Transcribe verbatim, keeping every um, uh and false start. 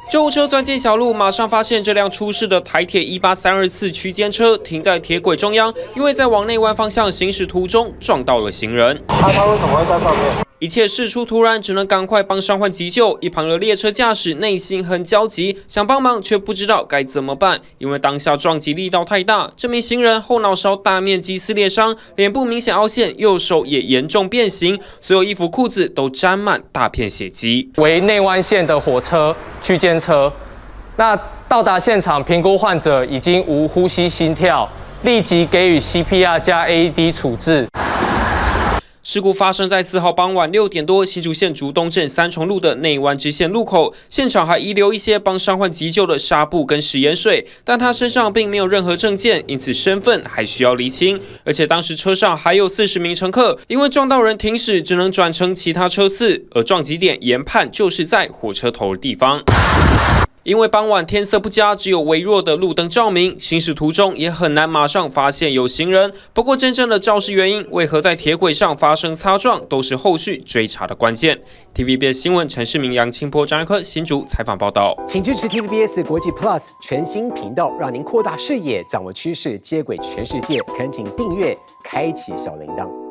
救护车钻进小路，马上发现这辆出事的台铁一八三二次区间车停在铁轨中央，因为在往内湾方向行驶途中撞到了行人。 他他为什么会在上面？ 一切事出突然，只能赶快帮伤患急救。一旁的列车驾驶内心很焦急，想帮忙却不知道该怎么办，因为当下撞击力道太大。这名行人后脑勺大面积撕裂伤，脸部明显凹陷，右手也严重变形，所有衣服裤子都沾满大片血迹。 为内湾线的火车区间车，那到达现场评估患者已经无呼吸心跳，立即给予 C P R 加 A E D 处置。 事故发生在四号傍晚六点多，新竹县竹东镇三重路的内湾支线路口，现场还遗留一些帮伤患急救的纱布跟食盐水，但他身上并没有任何证件，因此身份还需要厘清。而且当时车上还有四十名乘客，因为撞到人停驶，只能转乘其他车次，而撞击点研判就是在火车头的地方。 因为傍晚天色不佳，只有微弱的路灯照明，行驶途中也很难马上发现有行人。不过，真正的肇事原因为何在铁轨上发生擦撞，都是后续追查的关键。T V B S 新闻陈世明、杨清波、张一科新竹采访报道。 请支持 T V B S 国际 Plus 全新频道，让您扩大视野，掌握趋势，接轨全世界。恳请订阅，开启小铃铛。